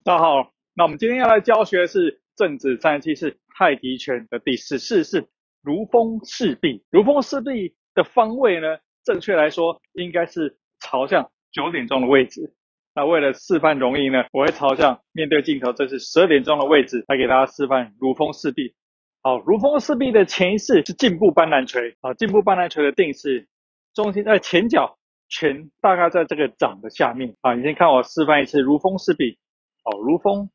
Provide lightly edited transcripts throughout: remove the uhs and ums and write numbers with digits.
大家好，那我们今天要来教学的是正子317式太极拳的第14式如风势壁。如风势壁的方位呢，正确来说应该是朝向9点钟的位置。那为了示范容易呢，我会朝向面对镜头，这是12点钟的位置，来给大家示范如风势壁。好，如风势壁的前一式是进步搬南捶。好，进步搬南捶的定式，中心在前脚，拳大概在这个掌的下面。好，你先看我示范一次如风势壁。好，如风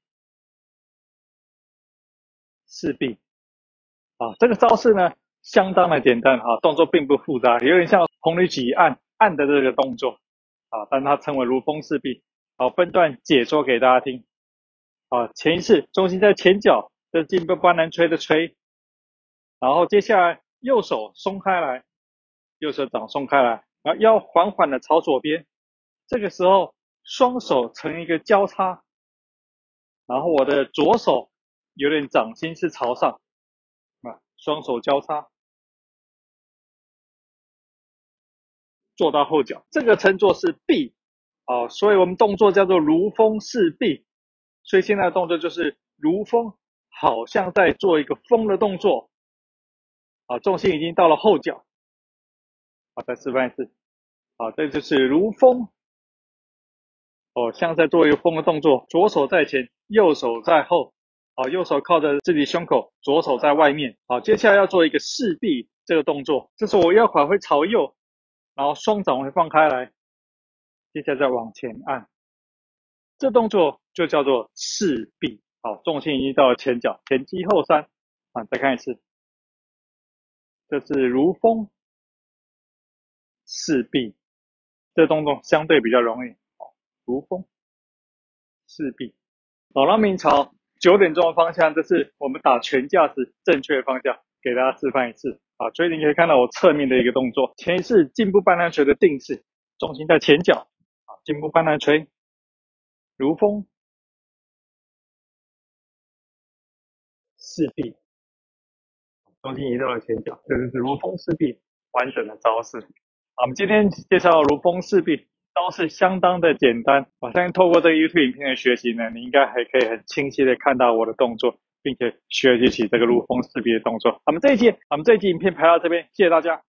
势壁。啊，这个招式呢相当的简单哈，动作并不复杂，有点像红绿旗按的这个动作啊，但它称为如风势壁。好，分段解说给大家听。啊，前一式中心在前脚，这是进步搬南捶的捶，然后接下来右手松开来，右手掌松开来，然后腰缓缓的朝左边，这个时候双手成一个交叉，然后我的左手有点掌心是朝上。双手交叉，做到后脚，这个称作是壁。所以我们动作叫做如风势壁。所以现在的动作就是如风，好像在做一个风的动作。重心已经到了后脚。再示范一次。这就是如风。像在做一个风的动作，左手在前，右手在后。右手靠着自己胸口，左手在外面。接下来要做一个势壁这个动作，这时候我腰胯会朝右，然后双掌会放开来，接下来再往前按，这动作就叫做势壁。好，重心已经到了前脚，前击后三。再看一次，这是如风势壁，这动作相对比较容易。如风势壁。好，那明朝9点钟的方向，这是我们打拳架时正确的方向，给大家示范一次。所以你可以看到我侧面的一个动作，前一式进步搬南捶的定式，重心在前脚。进步搬南捶，如风势壁，重心移到了前脚，这就是如风势壁完整的招式。我们今天介绍如风势壁，招式相当的简单。我相信透过这个 YouTube 影片的学习呢，你应该还可以很清晰的看到我的动作，并且学习起这个如风势壁的动作。我们这一集影片排到这边，谢谢大家。